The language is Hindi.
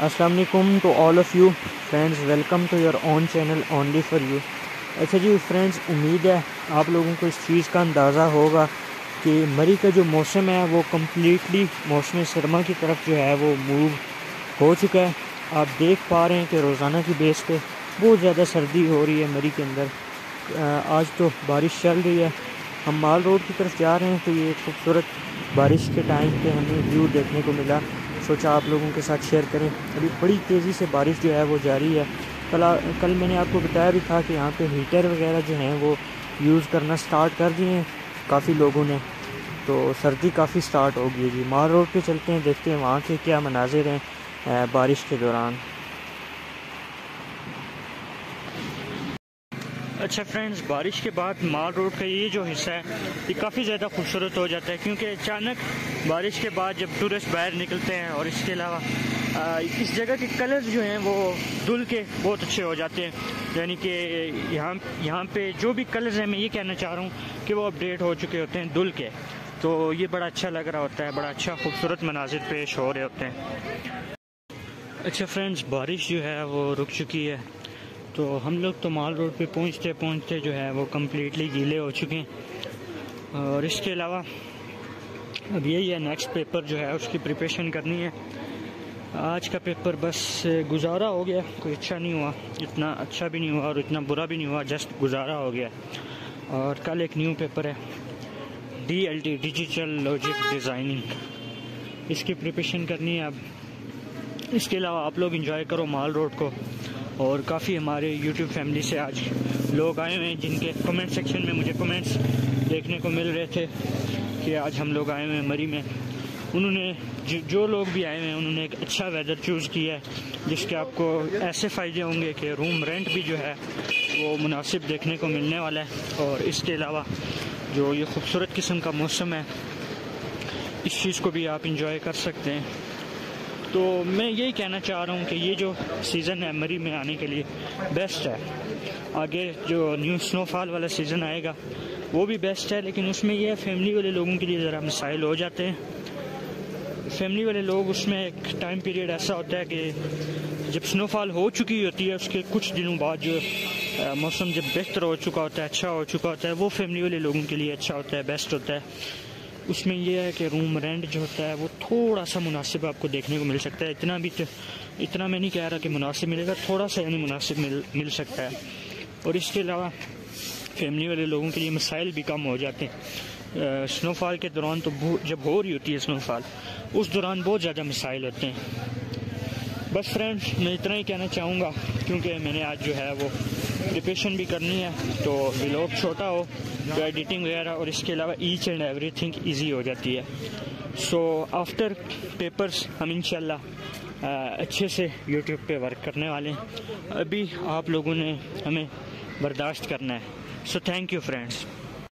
अस्सलाम वालेकुम to all of you friends, welcome to your own channel only for you. अच्छा जी फ्रेंड्स, उम्मीद है आप लोगों को इस चीज़ का अंदाज़ा होगा कि मरी का जो मौसम है वो कम्प्लीटली मौसम सरमा की तरफ जो है वो मूव हो चुका है। आप देख पा रहे हैं कि रोज़ाना की बेस पे बहुत ज़्यादा सर्दी हो रही है मरी के अंदर। आज तो बारिश चल रही है। हम माल रोड की तरफ जा रहे हैं तो ये खूबसूरत बारिश के टाइम पे हमें व्यू देखने को मिला, सोचा आप लोगों के साथ शेयर करें। अभी बड़ी तेज़ी से बारिश जो है वो जारी है। कल मैंने आपको बताया भी था कि यहाँ पे हीटर वगैरह जो हैं वो यूज़ करना स्टार्ट कर दिए हैं काफ़ी लोगों ने, तो सर्दी काफ़ी स्टार्ट हो गई है जी। माल रोड पे चलते हैं, देखते हैं वहाँ के क्या मनाजिर हैं बारिश के दौरान। अच्छा फ्रेंड्स, बारिश के बाद माल रोड का ये जो हिस्सा है ये काफ़ी ज़्यादा खूबसूरत हो जाता है, क्योंकि अचानक बारिश के बाद जब टूरिस्ट बाहर निकलते हैं और इसके अलावा इस जगह के कलर्स जो हैं वो धुल के बहुत अच्छे हो जाते हैं। यानी कि यहाँ पे जो भी कलर्स हैं, मैं ये कहना चाह रहा हूँ कि वो अपडेट हो चुके होते हैं धुल के, तो ये बड़ा अच्छा लग रहा होता है, बड़ा अच्छा खूबसूरत मनाजिर पेश हो रहे होते हैं। अच्छा फ्रेंड्स, बारिश जो है वो रुक चुकी है, तो हम लोग तो माल रोड पे पहुंचते पहुंचते जो है वो कम्प्लीटली गीले हो चुके हैं। और इसके अलावा अब यही है, नेक्स्ट पेपर जो है उसकी प्रिपरेशन करनी है। आज का पेपर बस गुजारा हो गया, कोई अच्छा नहीं हुआ, इतना अच्छा भी नहीं हुआ और इतना बुरा भी नहीं हुआ, जस्ट गुजारा हो गया। और कल एक न्यू पेपर है DLD डिजिटल लॉजिक डिज़ाइनिंग, इसकी प्रिपरेशन करनी है। अब इसके अलावा आप लोग इंजॉय करो माल रोड को। और काफ़ी हमारे YouTube फैमिली से आज लोग आए हुए हैं जिनके कमेंट सेक्शन में मुझे कमेंट्स देखने को मिल रहे थे कि आज हम लोग आए हुए हैं मरी में। उन्होंने जो लोग भी आए हुए हैं उन्होंने एक अच्छा वेदर चूज़ किया है, जिसके आपको ऐसे फ़ायदे होंगे कि रूम रेंट भी जो है वो मुनासिब देखने को मिलने वाला है। और इसके अलावा जो ये खूबसूरत किस्म का मौसम है, इस चीज़ को भी आप इंजॉय कर सकते हैं। तो मैं यही कहना चाह रहा हूँ कि ये जो सीज़न है मरी में आने के लिए बेस्ट है। आगे जो न्यू स्नोफॉल वाला सीज़न आएगा वो भी बेस्ट है, लेकिन उसमें ये फैमिली वाले लोगों के लिए ज़रा मसाइल हो जाते हैं। फैमिली वाले लोग, उसमें एक टाइम पीरियड ऐसा होता है कि जब स्नोफॉल हो चुकी होती है उसके कुछ दिनों बाद जो मौसम जब बेहतर हो चुका होता है, अच्छा हो चुका होता है, वो फैमिली वाले लोगों के लिए अच्छा होता है, बेस्ट होता है। उसमें यह है कि रूम रेंट जो होता है वो थोड़ा सा मुनासिब आपको देखने को मिल सकता है। इतना मैं नहीं कह रहा कि मुनासिब मिलेगा, थोड़ा सा यानी मुनासिब मिल सकता है। और इसके अलावा फैमिली वाले लोगों के लिए मसाइल भी कम हो जाते हैं। स्नोफॉल के दौरान तो जब हो रही होती है स्नोफॉल, उस दौरान बहुत ज़्यादा मसाइल होते हैं। बस फ्रेंड्स, मैं इतना ही कहना चाहूँगा, क्योंकि मैंने आज जो है वो प्रिपरेशन भी करनी है, तो व्लॉग छोटा हो तो एडिटिंग वगैरह और इसके अलावा ईच एंड एवरीथिंग इजी हो जाती है। सो आफ्टर पेपर्स हम इंशाल्लाह अच्छे से यूट्यूब पे वर्क करने वाले हैं। अभी आप लोगों ने हमें बर्दाश्त करना है। So thank you friends.